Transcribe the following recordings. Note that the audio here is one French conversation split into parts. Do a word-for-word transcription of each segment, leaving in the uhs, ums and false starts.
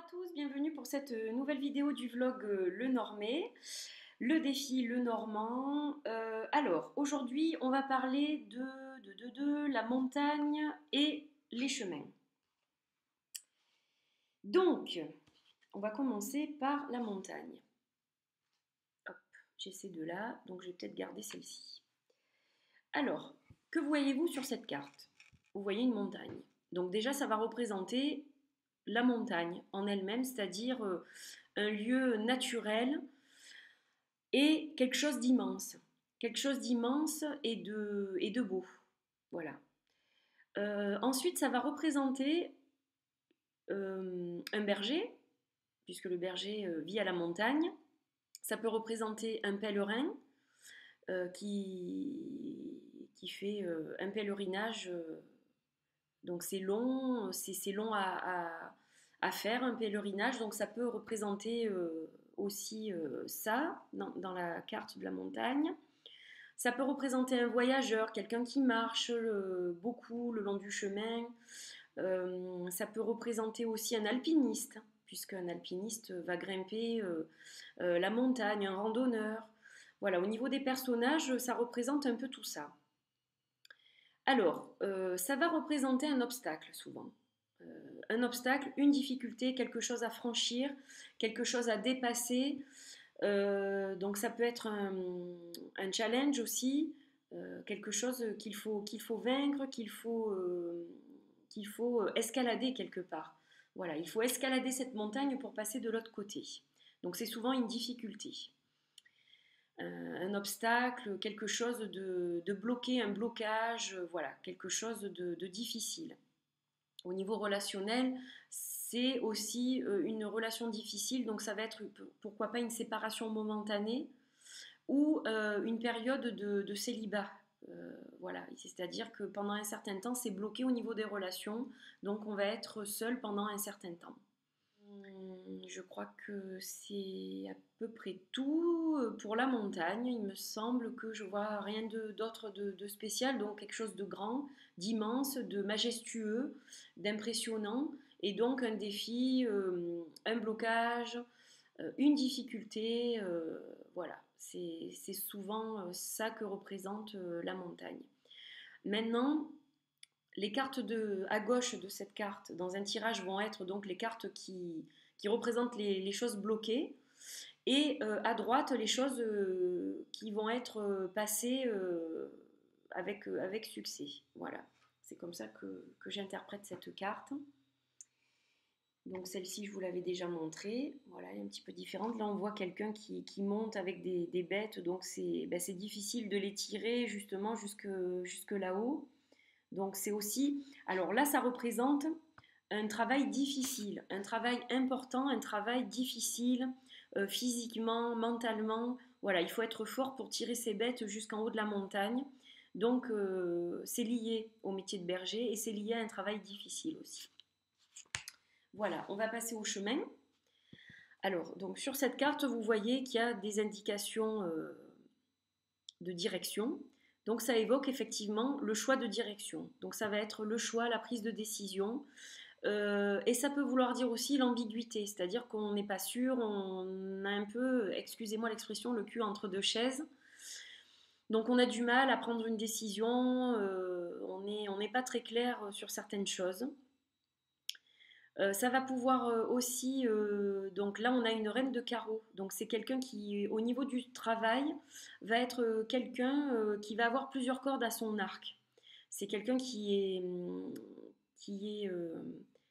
tous, bienvenue pour cette nouvelle vidéo du vlog euh, Le Normé, le défi Le Normand. Euh, alors, aujourd'hui, on va parler de, de, de, de la montagne et les chemins. Donc, on va commencer par la montagne. Hop, j'ai ces deux-là, donc je vais peut-être garder celle-ci. Alors, que voyez-vous sur cette carte? Vous voyez une montagne. Donc déjà, ça va représenter la montagne en elle-même, c'est-à-dire euh, un lieu naturel et quelque chose d'immense. Quelque chose d'immense et de, et de beau. Voilà. Euh, ensuite, ça va représenter euh, un berger, puisque le berger euh, vit à la montagne. Ça peut représenter un pèlerin euh, qui, qui fait euh, un pèlerinage. Euh, donc c'est long, c'est long à, à, à, faire, un pèlerinage. Donc ça peut représenter euh, aussi euh, ça dans, dans la carte de la montagne. Ça peut représenter un voyageur, quelqu'un qui marche euh, beaucoup le long du chemin. Euh, ça peut représenter aussi un alpiniste, puisqu'un alpiniste va grimper euh, euh, la montagne, un randonneur. Voilà, au niveau des personnages, ça représente un peu tout ça. Alors, euh, ça va représenter un obstacle souvent. Euh, un obstacle, une difficulté, quelque chose à franchir, quelque chose à dépasser. Euh, donc ça peut être un, un challenge aussi, euh, quelque chose qu'il faut, qu'il faut vaincre, qu'il faut, euh, qu'il faut escalader quelque part. Voilà, il faut escalader cette montagne pour passer de l'autre côté. Donc c'est souvent une difficulté. Un, un obstacle, quelque chose de, de bloqué, un blocage, voilà, quelque chose de, de difficile. Au niveau relationnel, c'est aussi une relation difficile, donc ça va être pourquoi pas une séparation momentanée ou euh, une période de, de célibat. Euh, voilà, c'est-à-dire que pendant un certain temps, c'est bloqué au niveau des relations, donc on va être seul pendant un certain temps. Je crois que c'est à peu près tout pour la montagne. Il me semble que je vois rien d'autre de, de, de spécial, donc quelque chose de grand, d'immense, de majestueux, d'impressionnant, et donc un défi, euh, un blocage, euh, une difficulté. Euh, voilà, c'est souvent ça que représente euh, la montagne. Maintenant, les cartes de, à gauche de cette carte, dans un tirage, vont être donc les cartes qui, qui représentent les, les choses bloquées. Et euh, à droite, les choses euh, qui vont être euh, passées euh, avec, euh, avec succès. Voilà, c'est comme ça que, que j'interprète cette carte. Donc celle-ci, je vous l'avais déjà montrée. Voilà, elle est un petit peu différente. Là, on voit quelqu'un qui, qui monte avec des, des bêtes. Donc c'est ben, difficile de les tirer justement jusque, jusque là-haut. Donc c'est aussi, alors là ça représente un travail difficile, un travail important, un travail difficile euh, physiquement, mentalement. Voilà, il faut être fort pour tirer ses bêtes jusqu'en haut de la montagne. Donc euh, c'est lié au métier de berger et c'est lié à un travail difficile aussi. Voilà, on va passer au chemin. Alors, donc sur cette carte, vous voyez qu'il y a des indications euh, de direction. Donc ça évoque effectivement le choix de direction. Donc ça va être le choix, la prise de décision. Euh, et ça peut vouloir dire aussi l'ambiguïté, c'est-à-dire qu'on n'est pas sûr, on a un peu, excusez-moi l'expression, le cul entre deux chaises. Donc on a du mal à prendre une décision, euh, on n'est on n'est pas très clair sur certaines choses. Euh, ça va pouvoir euh, aussi, euh, donc là on a une reine de carreau, donc c'est quelqu'un qui au niveau du travail va être euh, quelqu'un euh, qui va avoir plusieurs cordes à son arc. C'est quelqu'un qui est, qui est euh,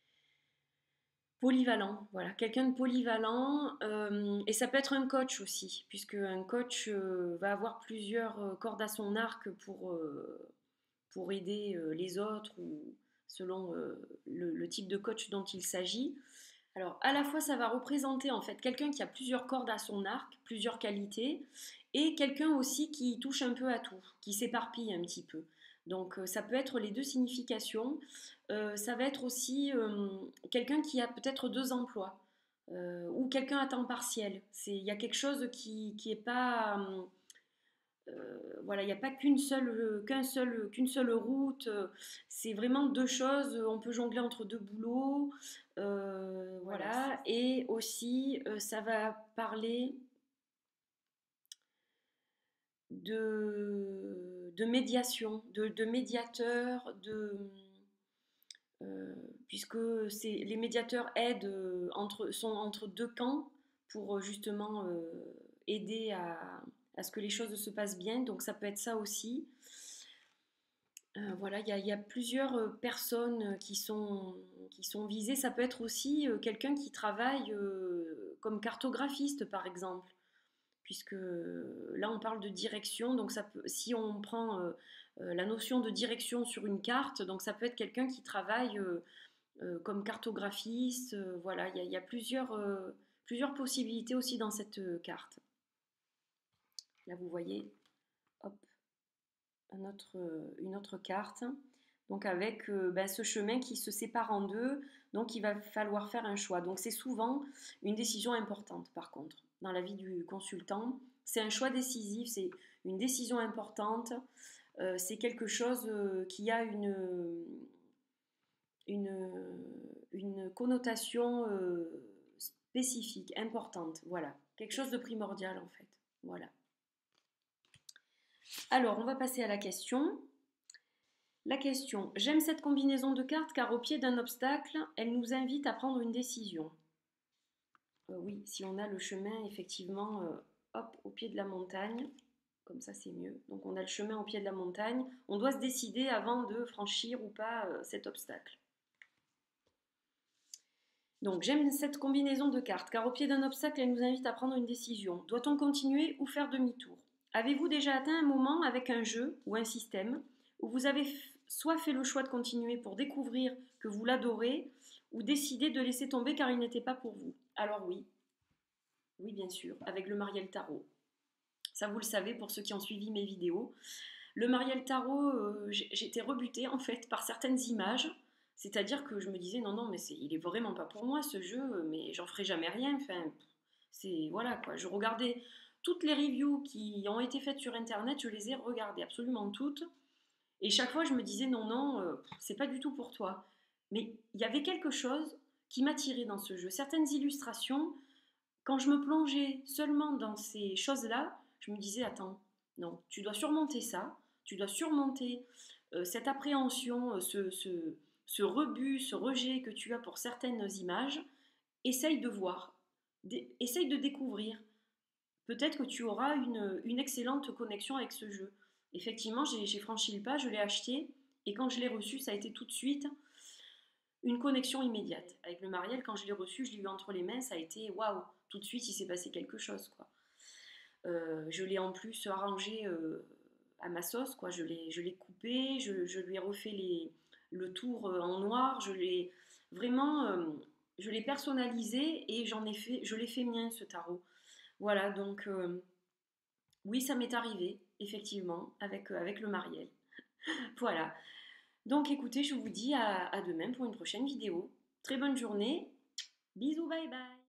polyvalent, voilà, quelqu'un de polyvalent euh, et ça peut être un coach aussi, puisque un coach euh, va avoir plusieurs euh, cordes à son arc pour, euh, pour aider euh, les autres ou selon euh, le, le type de coach dont il s'agit. Alors, à la fois, ça va représenter en fait quelqu'un qui a plusieurs cordes à son arc, plusieurs qualités, et quelqu'un aussi qui touche un peu à tout, qui s'éparpille un petit peu. Donc, ça peut être les deux significations. Euh, ça va être aussi euh, quelqu'un qui a peut-être deux emplois, euh, ou quelqu'un à temps partiel. Il y a quelque chose qui n'est pas... Euh, voilà, il n'y a pas qu'une seule, qu'un seul, qu'une seule route. C'est vraiment deux choses. On peut jongler entre deux boulots. Euh, voilà. et aussi euh, ça va parler de, de médiation, de, de médiateur, de, euh, puisque c'est, les médiateurs aident euh, entre, sont entre deux camps pour euh, justement euh, aider à, à ce que les choses se passent bien. Donc ça peut être ça aussi. Euh, voilà, il y, a- il y a plusieurs euh, personnes qui sont, qui sont visées. Ça peut être aussi euh, quelqu'un qui travaille euh, comme cartographiste, par exemple, puisque euh, là on parle de direction. Donc ça peut, si on prend euh, euh, la notion de direction sur une carte, donc ça peut être quelqu'un qui travaille euh, euh, comme cartographiste. Euh, voilà, il y a, il y a plusieurs, euh, plusieurs possibilités aussi dans cette euh, carte. Là vous voyez, hop, un autre, euh, une autre carte. Donc avec euh, ben, ce chemin qui se sépare en deux, donc il va falloir faire un choix. Donc c'est souvent une décision importante par contre dans la vie du consultant. C'est un choix décisif, c'est une décision importante, euh, c'est quelque chose euh, qui a une, une, une connotation euh, spécifique, importante, voilà. Quelque chose de primordial en fait, voilà. Alors on va passer à la question. La question, j'aime cette combinaison de cartes car au pied d'un obstacle, elle nous invite à prendre une décision. Euh, oui, si on a le chemin effectivement, euh, hop, au pied de la montagne, comme ça c'est mieux. Donc on a le chemin au pied de la montagne, on doit se décider avant de franchir ou pas euh, cet obstacle. Donc j'aime cette combinaison de cartes car au pied d'un obstacle, elle nous invite à prendre une décision. Doit-on continuer ou faire demi-tour? Avez-vous déjà atteint un moment avec un jeu ou un système où vous avez soit fait le choix de continuer pour découvrir que vous l'adorez, ou décidé de laisser tomber car il n'était pas pour vous? Alors oui, oui bien sûr, avec le Mariel Tarot. Ça vous le savez pour ceux qui ont suivi mes vidéos. Le Mariel Tarot, euh, j'étais rebutée en fait par certaines images, c'est-à-dire que je me disais non non mais c'est, il est vraiment pas pour moi ce jeu, mais j'en ferai jamais rien. Enfin, c'est voilà quoi. Je regardais toutes les reviews qui ont été faites sur internet, je les ai regardées absolument toutes. Et chaque fois, je me disais non, non, euh, c'est pas du tout pour toi. Mais il y avait quelque chose qui m'attirait dans ce jeu. Certaines illustrations, quand je me plongeais seulement dans ces choses-là, je me disais attends, non, tu dois surmonter ça, tu dois surmonter euh, cette appréhension, euh, ce, ce, ce rebut, ce rejet que tu as pour certaines images. Essaye de voir, Dé- essaye de découvrir. Peut-être que tu auras une, une excellente connexion avec ce jeu. Effectivement, j'ai j'ai franchi le pas, je l'ai acheté, et quand je l'ai reçu, ça a été tout de suite une connexion immédiate. Avec le Mariel, quand je l'ai reçu, je l'ai eu entre les mains, ça a été waouh, tout de suite il s'est passé quelque chose, quoi. Euh, je l'ai en plus arrangé euh, à ma sauce, quoi. Je l'ai, je l'ai coupé, je, je lui ai refait les, le tour euh, en noir, je l'ai vraiment, euh, je l'ai personnalisé et j'en ai fait, je l'ai fait mien ce tarot. Voilà, donc euh, oui, ça m'est arrivé, effectivement, avec, euh, avec le Mariel. Voilà. Donc écoutez, je vous dis à, à demain pour une prochaine vidéo. Très bonne journée. Bisous, bye bye.